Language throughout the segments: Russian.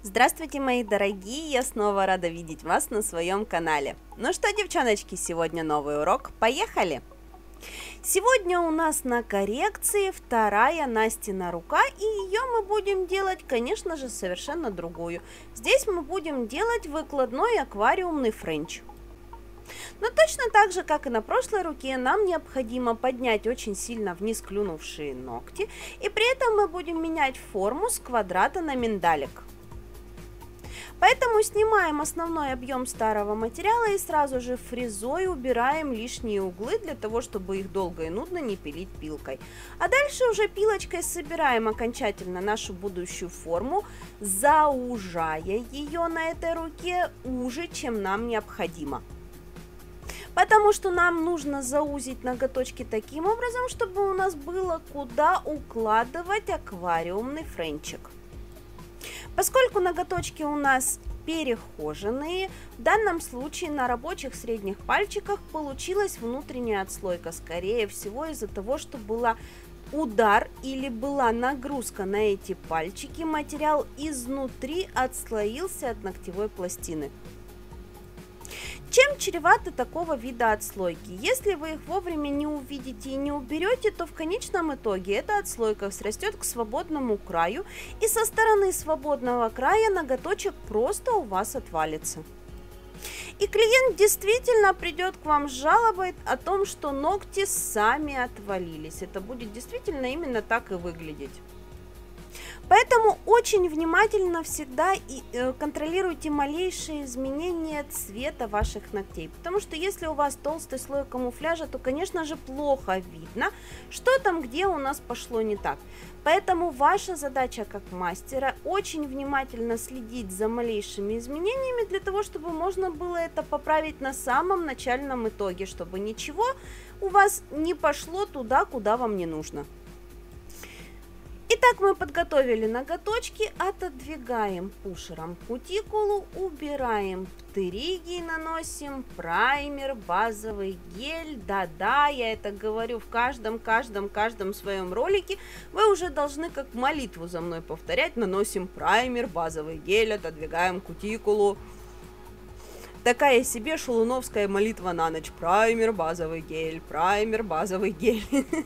Здравствуйте, мои дорогие! Я снова рада видеть вас на своем канале. Ну что, девчоночки, сегодня новый урок. Поехали! Сегодня у нас на коррекции вторая Настина рука, и ее мы будем делать, конечно же, совершенно другую. Здесь мы будем делать выкладной аквариумный френч. Но точно так же, как и на прошлой руке, нам необходимо поднять очень сильно вниз клюнувшие ногти, и при этом мы будем менять форму с квадрата на миндалик. Поэтому снимаем основной объем старого материала и сразу же фрезой убираем лишние углы, для того, чтобы их долго и нудно не пилить пилкой. А дальше уже пилочкой собираем окончательно нашу будущую форму, заужая ее на этой руке уже, чем нам необходимо. Потому что нам нужно заузить ноготочки таким образом, чтобы у нас было куда укладывать аквариумный френчик. Поскольку ноготочки у нас перехоженные, в данном случае на рабочих средних пальчиках получилась внутренняя отслойка, скорее всего из-за того, что была удар или была нагрузка на эти пальчики, материал изнутри отслоился от ногтевой пластины. Чем чреваты такого вида отслойки? Если вы их вовремя не увидите и не уберете, то в конечном итоге эта отслойка срастет к свободному краю, и со стороны свободного края ноготочек просто у вас отвалится. И клиент действительно придет к вам с жалобой о том, что ногти сами отвалились. Это будет действительно именно так и выглядеть. Поэтому очень внимательно всегда контролируйте малейшие изменения цвета ваших ногтей, потому что если у вас толстый слой камуфляжа, то, конечно же, плохо видно, что там, где у нас пошло не так. Поэтому ваша задача как мастера очень внимательно следить за малейшими изменениями, для того, чтобы можно было это поправить на самом начальном итоге, чтобы ничего у вас не пошло туда, куда вам не нужно. Итак, мы подготовили ноготочки, отодвигаем пушером кутикулу, убираем птериги, наносим праймер, базовый гель. Да-да, я это говорю в каждом своем ролике. Вы уже должны как молитву за мной повторять. Наносим праймер, базовый гель, отодвигаем кутикулу. Такая себе шулуновская молитва на ночь. Праймер, базовый гель, праймер, базовый гель.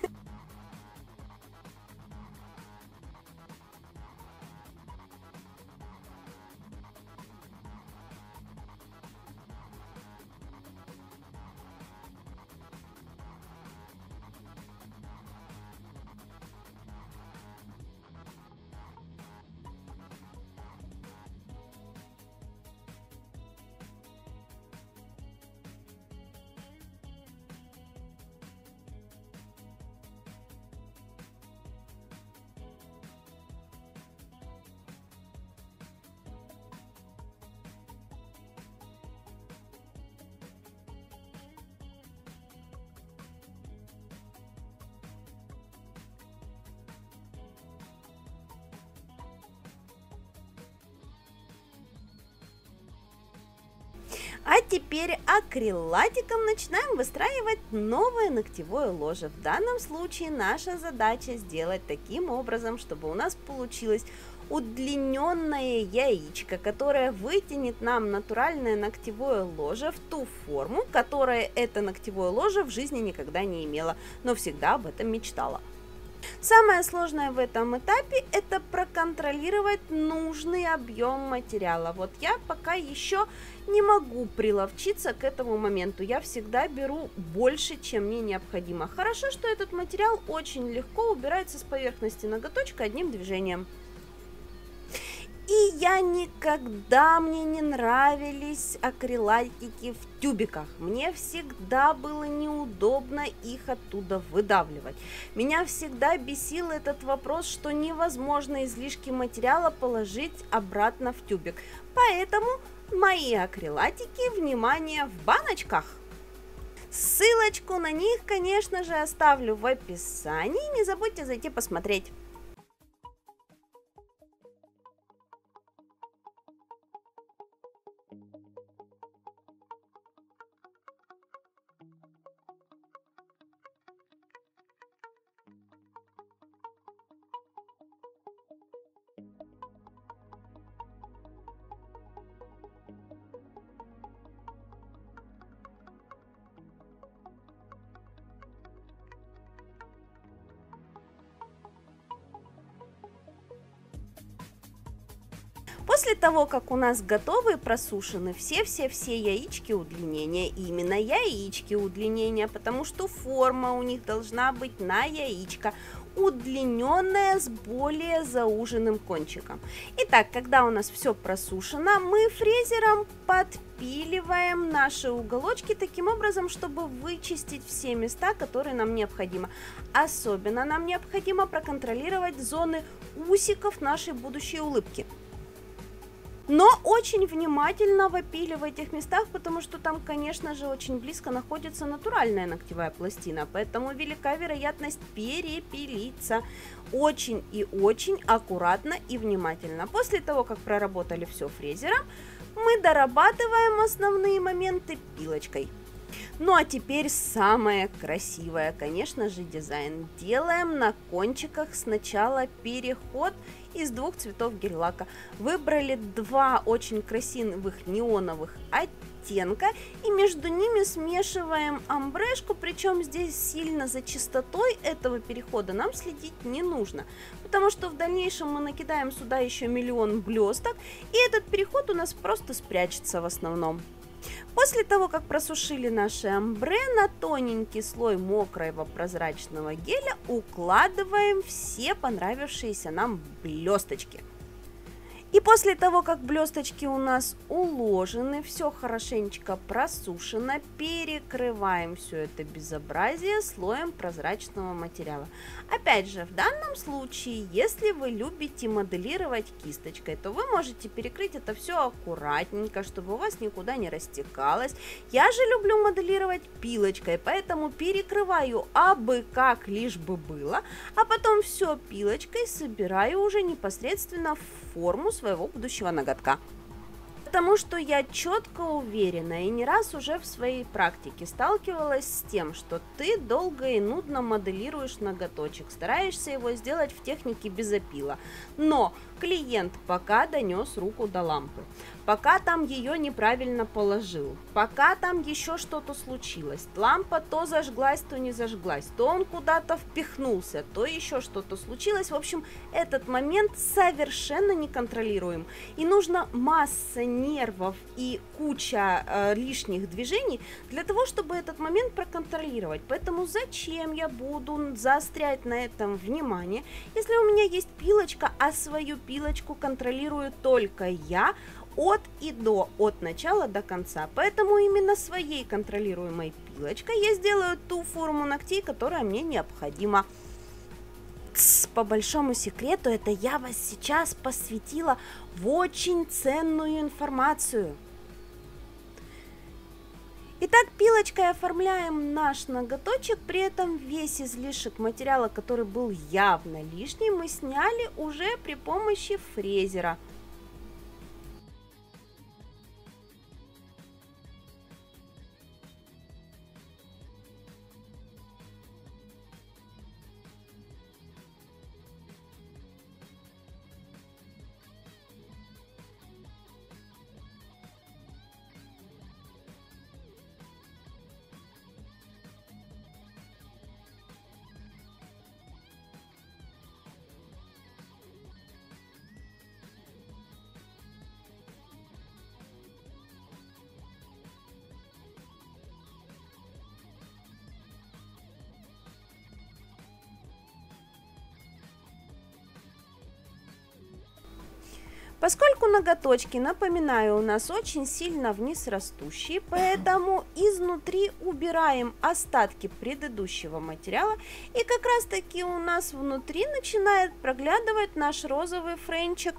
А теперь акрилатиком начинаем выстраивать новое ногтевое ложе. В данном случае наша задача сделать таким образом, чтобы у нас получилось удлиненное яичко, которое вытянет нам натуральное ногтевое ложе в ту форму, которая это ногтевое ложе в жизни никогда не имела, но всегда об этом мечтала. Самое сложное в этом этапе – это проконтролировать нужный объем материала. Вот я пока еще не могу приловчиться к этому моменту. Я всегда беру больше, чем мне необходимо. Хорошо, что этот материал очень легко убирается с поверхности ноготочка одним движением. И мне не нравились акрилатики в тюбиках. Мне всегда было неудобно их оттуда выдавливать. Меня всегда бесил этот вопрос, что невозможно излишки материала положить обратно в тюбик. Поэтому мои акрилатики, внимание, в баночках. Ссылочку на них, конечно же, оставлю в описании. Не забудьте зайти посмотреть. После того, как у нас готовы и просушены все яички удлинения, именно яички удлинения, потому что форма у них должна быть на яичко, удлиненная с более зауженным кончиком. Итак, когда у нас все просушено, мы фрезером подпиливаем наши уголочки таким образом, чтобы вычистить все места, которые нам необходимо. Особенно нам необходимо проконтролировать зоны усиков нашей будущей улыбки. Но очень внимательно выпиливай в этих местах, потому что там, конечно же, очень близко находится натуральная ногтевая пластина, поэтому велика вероятность перепилиться. Очень и очень аккуратно и внимательно. После того, как проработали все фрезером, мы дорабатываем основные моменты пилочкой. Ну а теперь самое красивое, конечно же, дизайн. Делаем на кончиках сначала переход из двух цветов гель-лака. Выбрали два очень красивых неоновых оттенка и между ними смешиваем омбрешку, причем здесь сильно за чистотой этого перехода нам следить не нужно, потому что в дальнейшем мы накидаем сюда еще миллион блесток, и этот переход у нас просто спрячется в основном. После того, как просушили наше омбре, на тоненький слой мокрого прозрачного геля укладываем все понравившиеся нам блесточки. И после того, как блесточки у нас уложены, все хорошенечко просушено, перекрываем все это безобразие слоем прозрачного материала. Опять же, в данном случае, если вы любите моделировать кисточкой, то вы можете перекрыть это все аккуратненько, чтобы у вас никуда не растекалось. Я же люблю моделировать пилочкой, поэтому перекрываю абы как, лишь бы было, а потом все пилочкой собираю уже непосредственно в форму своего будущего ноготка. Потому что я четко уверена и не раз уже в своей практике сталкивалась с тем, что ты долго и нудно моделируешь ноготочек, стараешься его сделать в технике без опила, но клиент пока донес руку до лампы, пока там ее неправильно положил, пока там еще что-то случилось, лампа то зажглась, то не зажглась, то он куда-то впихнулся, то еще что-то случилось. В общем, этот момент совершенно неконтролируем, и нужно масса нервов и куча лишних движений для того, чтобы этот момент проконтролировать. Поэтому зачем я буду заострять на этом внимание, если у меня есть пилочка, а свою пилочку контролирую только я от и до, от начала до конца. Поэтому именно своей контролируемой пилочкой я сделаю ту форму ногтей, которая мне необходима. По большому секрету, это я вас сейчас посвятила в очень ценную информацию. Итак, пилочкой оформляем наш ноготочек, при этом весь излишек материала, который был явно лишний, мы сняли уже при помощи фрезера. Поскольку ноготочки, напоминаю, у нас очень сильно вниз растущие, поэтому изнутри убираем остатки предыдущего материала, и как раз таки у нас внутри начинает проглядывать наш розовый френчик.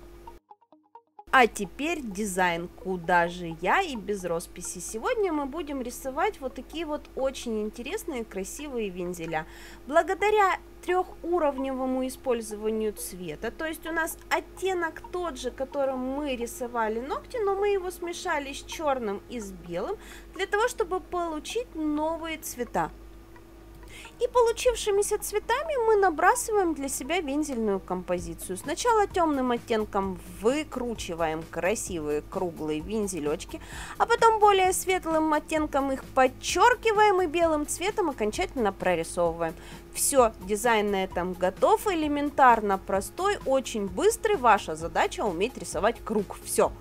А теперь дизайн, куда же я и без росписи. Сегодня мы будем рисовать вот такие вот очень интересные красивые вензеля. Благодаря трехуровневому использованию цвета, то есть у нас оттенок тот же, которым мы рисовали ногти, но мы его смешали с черным и с белым для того, чтобы получить новые цвета. И получившимися цветами мы набрасываем для себя вензельную композицию. Сначала темным оттенком выкручиваем красивые круглые вензелечки, а потом более светлым оттенком их подчеркиваем и белым цветом окончательно прорисовываем. Все, дизайн на этом готов, элементарно простой, очень быстрый. Ваша задача уметь рисовать круг. Все.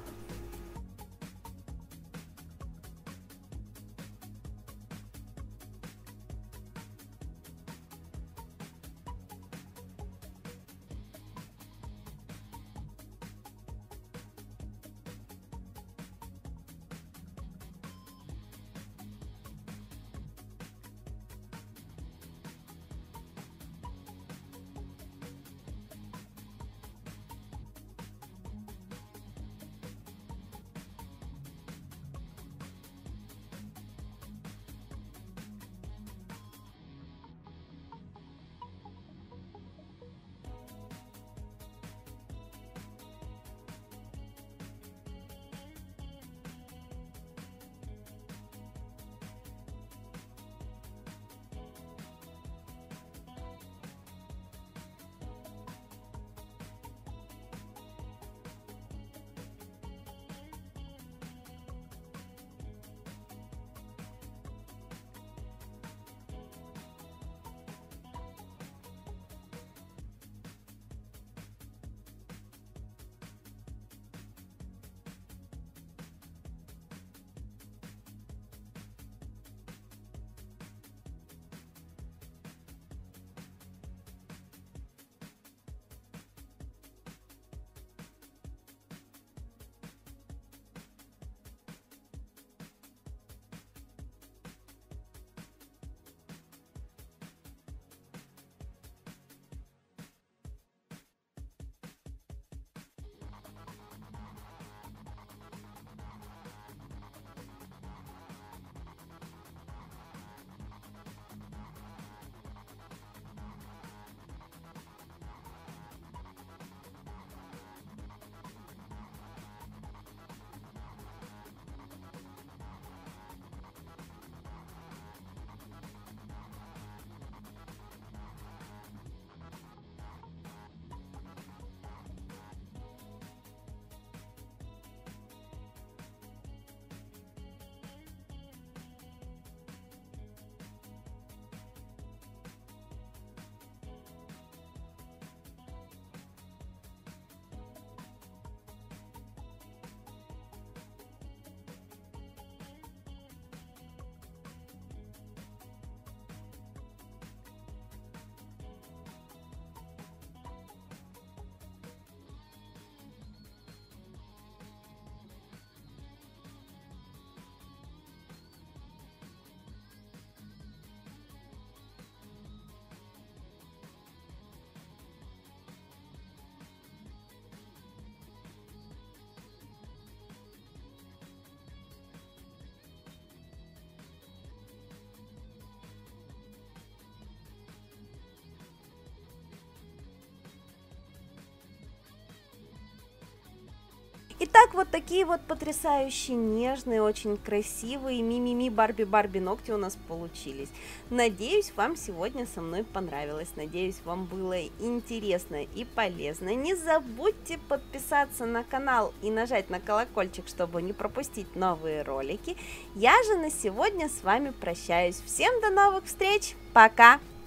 Итак, вот такие вот потрясающие, нежные, очень красивые Мимими Барби ногти у нас получились. Надеюсь, вам сегодня со мной понравилось. Надеюсь, вам было интересно и полезно. Не забудьте подписаться на канал и нажать на колокольчик, чтобы не пропустить новые ролики. Я же на сегодня с вами прощаюсь. Всем до новых встреч. Пока!